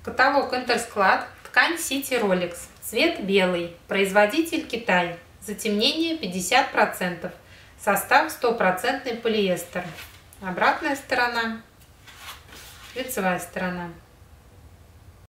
Каталог Интерсклад. Ткань City Rolex. Цвет белый. Производитель Китай. Затемнение 50%. Состав 100% полиэстер. Обратная сторона. Лицевая сторона.